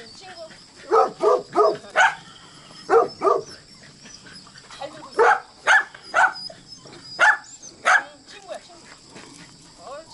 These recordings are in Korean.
친구. 잘 들고 있어. 친구야, 친구. 옳지.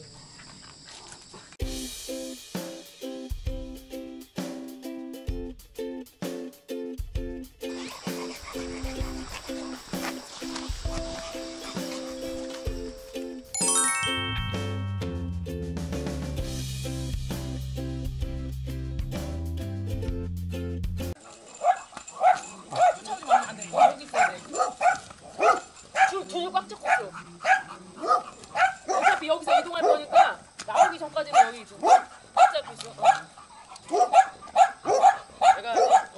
줄을 꽉 잡고 있어. 어차피 여기서 이동할 거니까 나오기 전까지는 여기 있어. 꽉 잡고 있어. 내가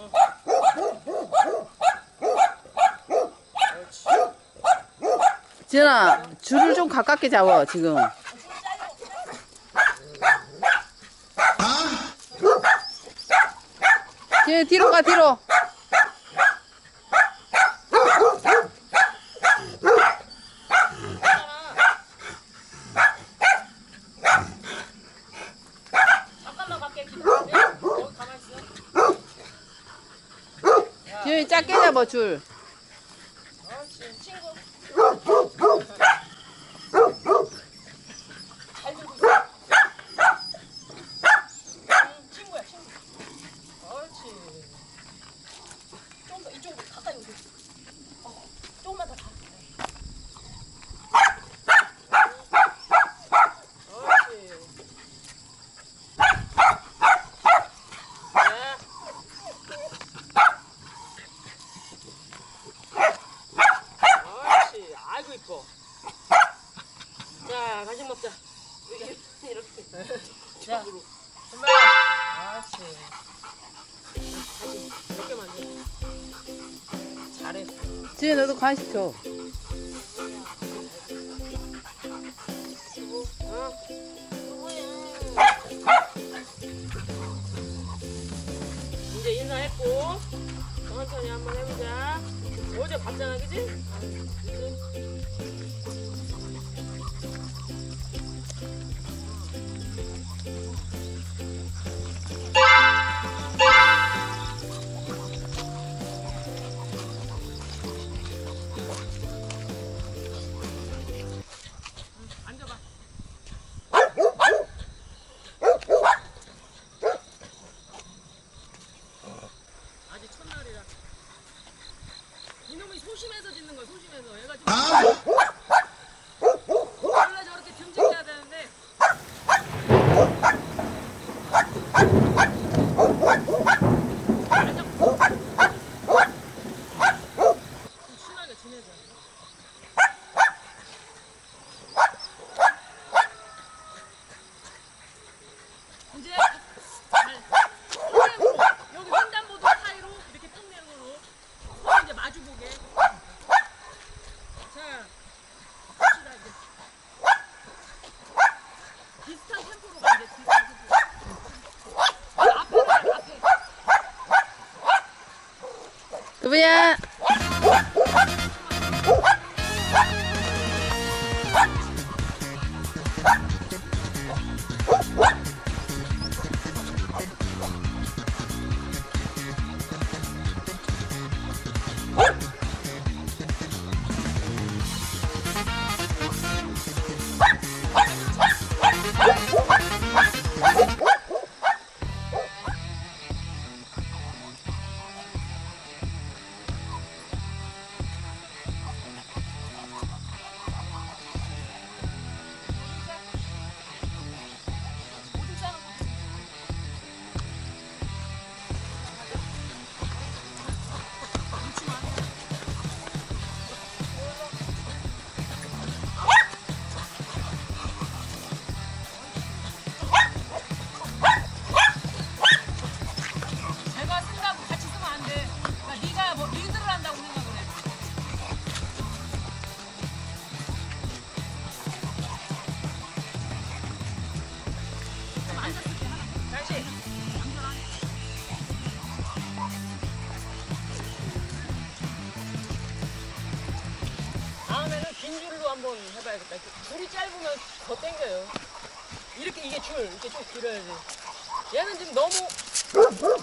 지은아, 줄을 좀 가깝게 잡아, 지금. 지은아, 뒤로 가, 뒤로. 잠깐만 갈게. 기다려. 여기 가만히 있어. 지은이 작게 잡아, 줄. 옳지. 친구. 잘 들고 있어. 친구야, 친구. 옳지. 좀 더 이쪽으로 가까이 오세요. 조금만 더 가. 옳지. 옳지. 아이고 이뻐. 자, 간식 먹자. 이렇게. 자, 엄마. 옳지. 간식 몇 개만 줘. 잘했어. 지은아, 너도 간식 줘. 이제 인사했고 천천히 한번 해보자. 어제 봤잖아, 그지? 그치? 앉아봐. 아직 첫날이라. 이놈이 소심해서 짖는 거야, 소심해서. 얘가 좀 원래 저렇게 듬직해야 되는데. 좀 친하게 지내자. 이제 여기 횡단보도 사이로 이렇게 평면으로 손 이제 마주보게. 자, 갑시다 이제. 비슷한 템포로 가, 이제 비슷한 템포로. 앞에 가, 앞에. 그부야. 한번 해봐야겠다. 줄이 짧으면 더 당겨요. 이렇게 이게 줄, 이렇게 좀 길어야지. 얘는 지금 너무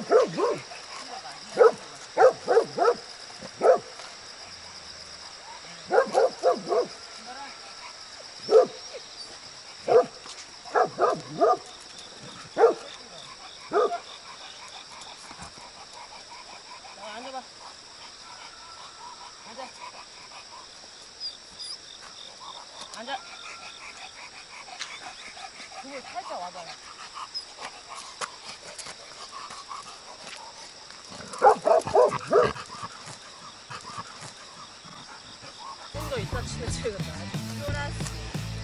앉아봐. 앉아. 앉아. 그걸 살짝 와봐. 좀 더 이따 친해져야겠다. 시원하지.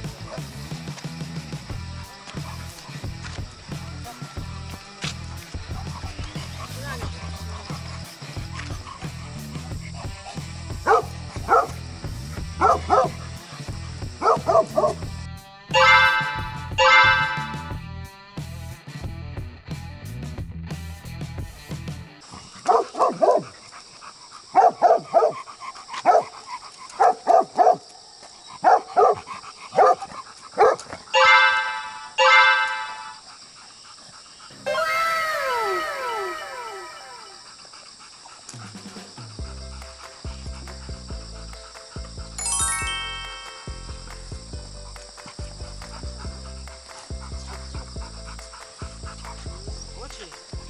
그렇지.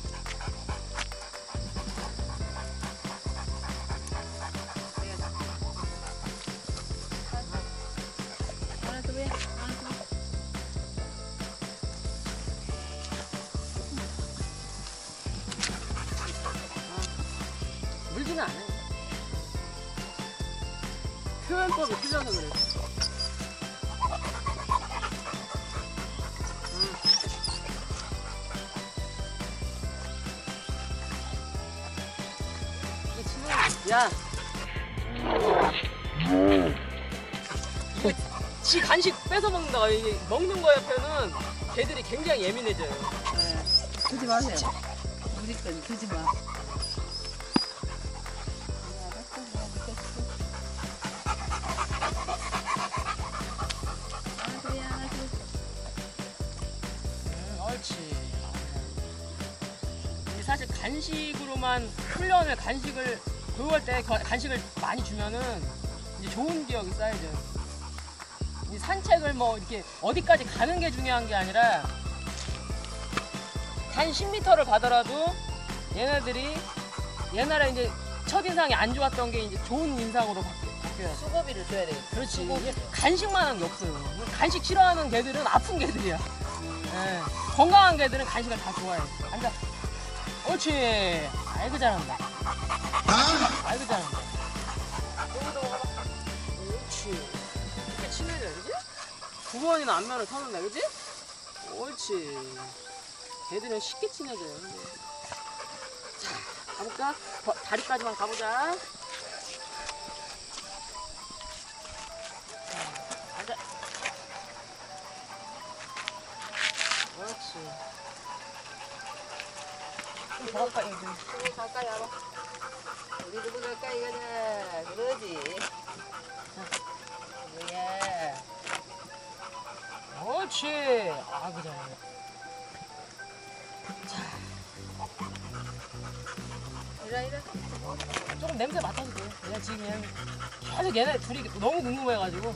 하나 더 해. 하나 더. 물지는 않아요. 표현법이 틀려서 그래. 야. 이게 지 간식 뺏어 먹는다가 이게 먹는 거 옆에는 개들이 굉장히 예민해져요. 네. 드지 마세요. 우리 건 드지 마. 하나 더 해, 하나 더. 옳지. 이게 사실 간식으로만 훈련을 간식을 교육할 때 간식을 많이 주면은 이제 좋은 기억이 쌓이죠. 이 산책을 뭐 이렇게 어디까지 가는 게 중요한 게 아니라 단 10m를 가더라도 얘네들이 옛날에 이제 첫인상이 안 좋았던 게 이제 좋은 인상으로 바뀌어요. 수고비를 줘야 되겠다. 그렇지. 이게 간식만 한 게 없어요. 간식 싫어하는 개들은 아픈 개들이야. 예. 건강한 개들은 간식을 다 좋아해. 앉아. 옳지. 아이고 잘한다. 아이고 잘한다. 여기도 와봐. 옳지. 이렇게 친해져, 그지? 9번이나 안면을 터는다, 그지? 옳지. 개들은 쉽게 친해져요. 자, 가볼까? 다리까지만 가보자. 앉아. 옳지. 더 가까이 좀. 가까이 와봐. 우리 누구 가까이 가자. 그러지. 뭐야. 옳지. 아이고 잘하네. 자, 이래. 조금 냄새 맡아도 돼. 얘 지금 얘는 계속 얘네 둘이 너무 궁금해가지고.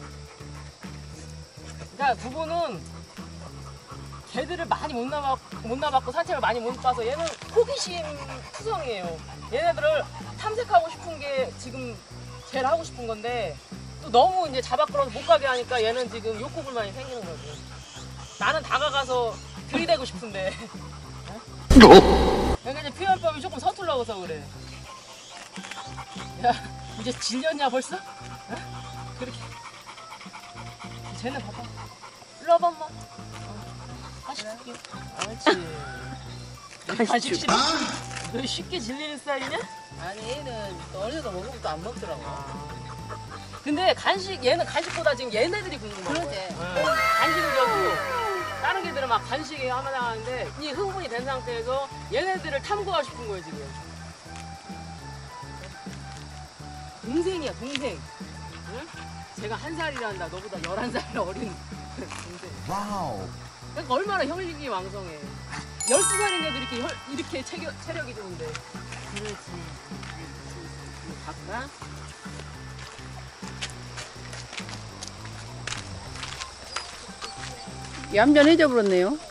그러니까 부부는 개들을 많이 못 나봤고 산책을 많이 못 가서 얘는 호기심 투성이에요. 얘네들을 탐색하고 싶은 게 지금 제일 하고 싶은 건데 또 너무 이제 잡아 끌어서 못 가게 하니까 얘는 지금 욕구불만이 생기는 거지. 나는 다가가서 들이대고 싶은데. 그러니까 이제 표현법이 조금 서툴러서 그래. 야, 이제 질렸냐 벌써? 어? 그렇게. 쟤는 봐봐. 일로 와봐, 엄마. 간식 줄게. 옳지. 간식 싫어? 너 쉽게 질리는 스타일이냐? 아니 얘는 어제도 먹은 것도 안 먹더라고. 근데 얘는 간식보다 지금 얘네들이 궁금해. 그러지. 간식을 줘도 다른 개들은 막 간식이 하나 하는데 이 흥분이 된 상태에서 얘네들을 탐구하고 싶은 거예요 지금. 동생이야 동생. 응? 제가 1살이란다. 너보다 11살 어린 동생. 와우. 그러니까 얼마나 혈육이 왕성해. 12살인 애도 이렇게 체력이 좋은데. 그렇지. 바꿔? 얌전해져 버렸네요. 이거는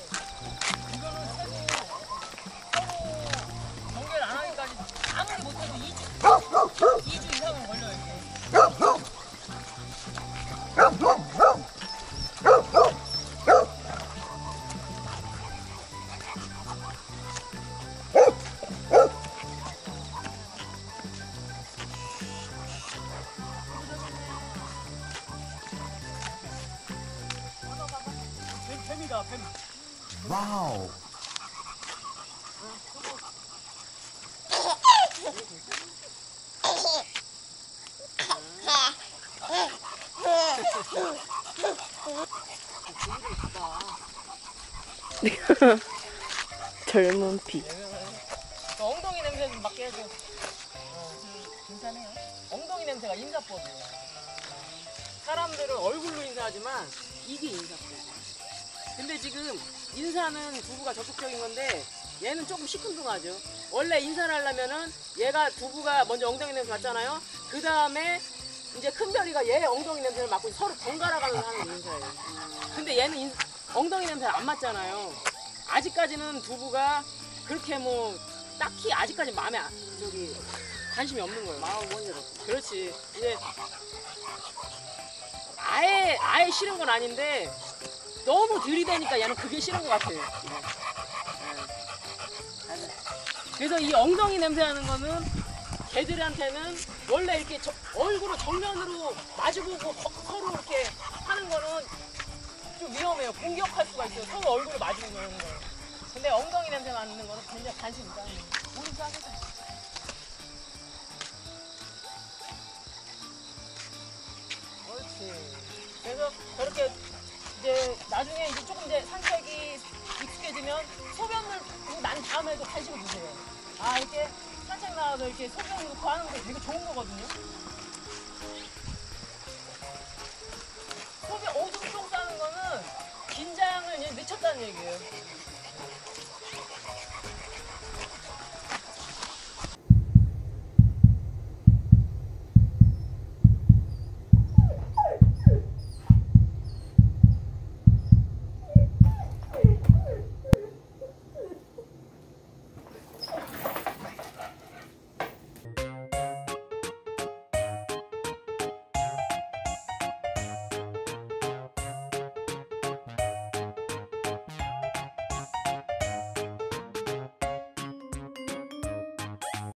서로 경계를 안 하니까 아무리 못해도 2주 이상은 걸려요. 이렇게. 뱀이다, 뱀. 와우. 젊은 피. 엉덩이 냄새 좀 맡게 해줘. 괜찮아요. 엉덩이 냄새가 인사법이에요. 사람들은 얼굴로 인사하지만 이게 인사법이에요. 근데 지금 인사는 두부가 적극적인 건데 얘는 조금 시큰둥하죠. 원래 인사를 하려면은 얘가 두부가 먼저 엉덩이 냄새 맡잖아요. 그 다음에 이제 큰별이가 얘 엉덩이 냄새를 맡고 서로 번갈아 가면서 하는 게 인사예요. 근데 얘는 엉덩이 냄새를 안 맡잖아요. 아직까지는 두부가 그렇게 뭐 딱히 아직까지 마음에 관심이 없는 거예요. 마음 못 열어. 그렇지. 이제 아예 싫은 건 아닌데 너무 들이대니까 얘는 그게 싫은 것 같아요. 그래서 이 엉덩이 냄새 나는 거는 걔들한테는 원래 이렇게 얼굴을 정면으로 마주보고 서로 이렇게 하는 거는 좀 위험해요. 공격할 수가 있어요. 서로 얼굴을 마주보고 하는 거예요. 근데 엉덩이 냄새 나는 거는 굉장히 관심 있다. 우리 싸겠다. 옳지. 그래서 저렇게 이제 나중에 이제 조금 이제 산책이 익숙해지면 소변을 난 다음에도 관심을 주세요. 아, 이렇게 산책 나와서 이렇게 소변 놓고 하는 거 되게 좋은 거거든요. 소변 오줌 똥 싸는 거는 긴장을 이제 늦췄다는 얘기예요.